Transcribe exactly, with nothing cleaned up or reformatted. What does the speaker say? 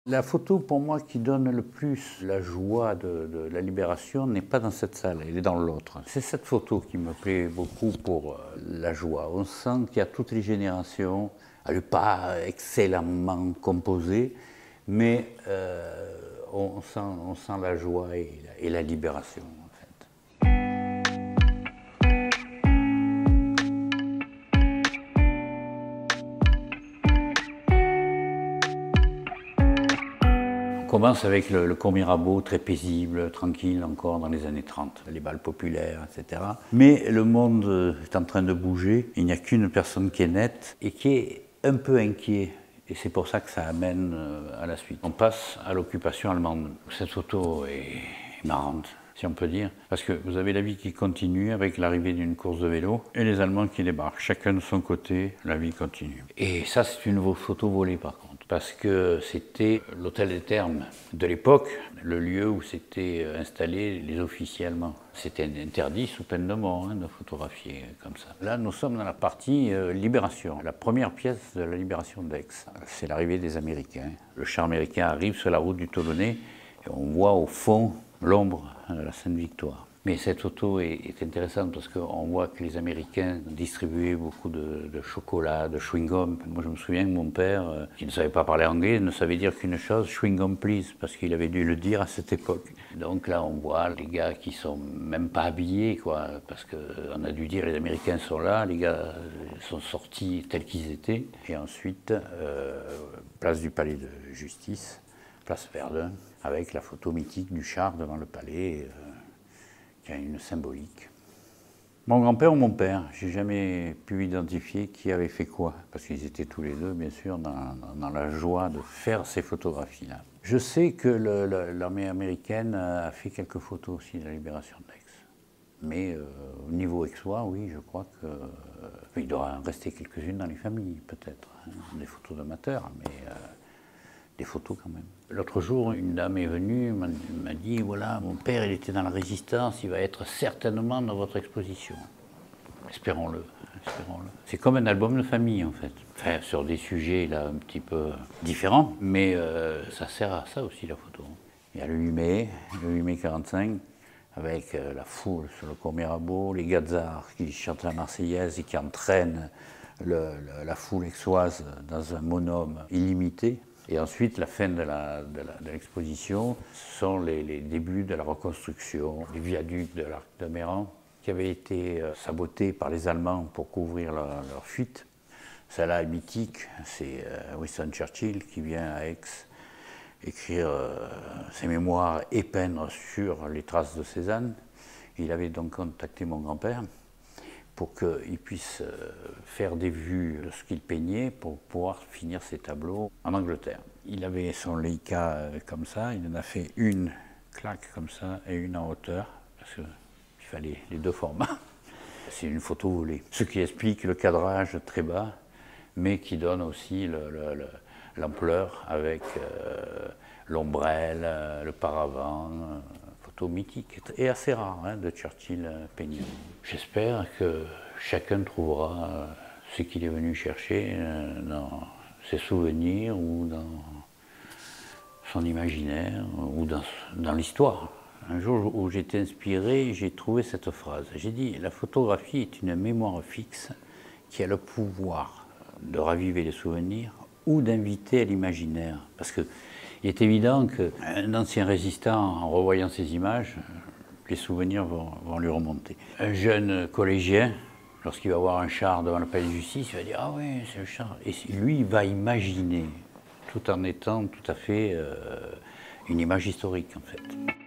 La photo, pour moi, qui donne le plus la joie de, de la libération n'est pas dans cette salle, elle est dans l'autre. C'est cette photo qui me plaît beaucoup pour la joie. On sent qu'il y a toutes les générations, elle n'est pas excellemment composée, mais euh, on, sent, on sent la joie et la, et la libération, en fait. On commence avec le, le court Mirabeau, très paisible, tranquille encore dans les années trente, les bals populaires, et cetera. Mais le monde est en train de bouger, il n'y a qu'une personne qui est nette et qui est un peu inquiet. Et c'est pour ça que ça amène à la suite. On passe à l'occupation allemande. Cette photo est marrante, si on peut dire, parce que vous avez la vie qui continue avec l'arrivée d'une course de vélo et les Allemands qui débarquent. Chacun de son côté, la vie continue. Et ça, c'est une photo volée par contre, parce que c'était l'hôtel des Thermes de l'époque, le lieu où s'étaient installés les officiers allemands. C'était interdit sous peine de mort hein, de photographier comme ça. Là, nous sommes dans la partie euh, libération, la première pièce de la libération d'Aix. C'est l'arrivée des Américains. Le char américain arrive sur la route du Toulonnais et on voit au fond l'ombre de la Sainte-Victoire. Mais cette photo est, est intéressante parce qu'on voit que les Américains distribuaient beaucoup de, de chocolat, de chewing-gum. Moi, je me souviens que mon père, euh, qui ne savait pas parler anglais, ne savait dire qu'une chose, chewing-gum please, parce qu'il avait dû le dire à cette époque. Donc là, on voit les gars qui sont même pas habillés, quoi, parce qu'on a dû dire les Américains sont là, les gars sont sortis tels qu'ils étaient. Et ensuite, euh, place du palais de justice, place Verdun, avec la photo mythique du char devant le palais, euh, qui a une symbolique. Mon grand-père ou mon père, j'ai jamais pu identifier qui avait fait quoi, parce qu'ils étaient tous les deux, bien sûr, dans, dans la joie de faire ces photographies-là. Je sais que l'armée américaine a fait quelques photos aussi de la libération d'Aix. Mais euh, au niveau aixois, oui, je crois qu'il euh, doit en rester quelques-unes dans les familles, peut-être. Hein, des photos d'amateurs, mais euh, des photos quand même. L'autre jour, une dame est venue, m'a dit, voilà, mon père, il était dans la résistance, il va être certainement dans votre exposition. Espérons-le, espérons-le. C'est comme un album de famille, en fait. Enfin, sur des sujets, là, un petit peu différents, mais euh, ça sert à ça aussi, la photo. Il y a le huit mai, le huit mai quarante-cinq, avec euh, la foule sur le cours Mirabeau, les gazards qui chantent la Marseillaise et qui entraînent le, le, la foule aixoise dans un monôme illimité. Et ensuite, la fin de l'exposition, ce sont les, les débuts de la reconstruction, les viaducs de l'Arc de Méran, qui avaient été euh, sabotés par les Allemands pour couvrir leur, leur fuite. Celle-là est mythique, c'est euh, Winston Churchill qui vient à Aix écrire euh, ses mémoires et peindre sur les traces de Cézanne. Il avait donc contacté mon grand-père pour qu'il puisse faire des vues de ce qu'il peignait pour pouvoir finir ses tableaux en Angleterre. Il avait son Leica comme ça, il en a fait une claque comme ça et une en hauteur, parce qu'il fallait les deux formats. C'est une photo volée, ce qui explique le cadrage très bas, mais qui donne aussi l'ampleur avec euh, l'ombrelle, le paravent. Photo mythique et assez rare hein, de Churchill peigné. J'espère que chacun trouvera ce qu'il est venu chercher dans ses souvenirs ou dans son imaginaire ou dans, dans l'histoire. Un jour où j'étais inspiré, j'ai trouvé cette phrase. J'ai dit, la photographie est une mémoire fixe qui a le pouvoir de raviver les souvenirs ou d'inviter à l'imaginaire. Parce que il est évident qu'un ancien résistant, en revoyant ces images, les souvenirs vont, vont lui remonter. Un jeune collégien, lorsqu'il va voir un char devant le palais de justice, il va dire « Ah oui, c'est le char ». Et lui, il va imaginer, tout en étant tout à fait euh, une image historique, en fait.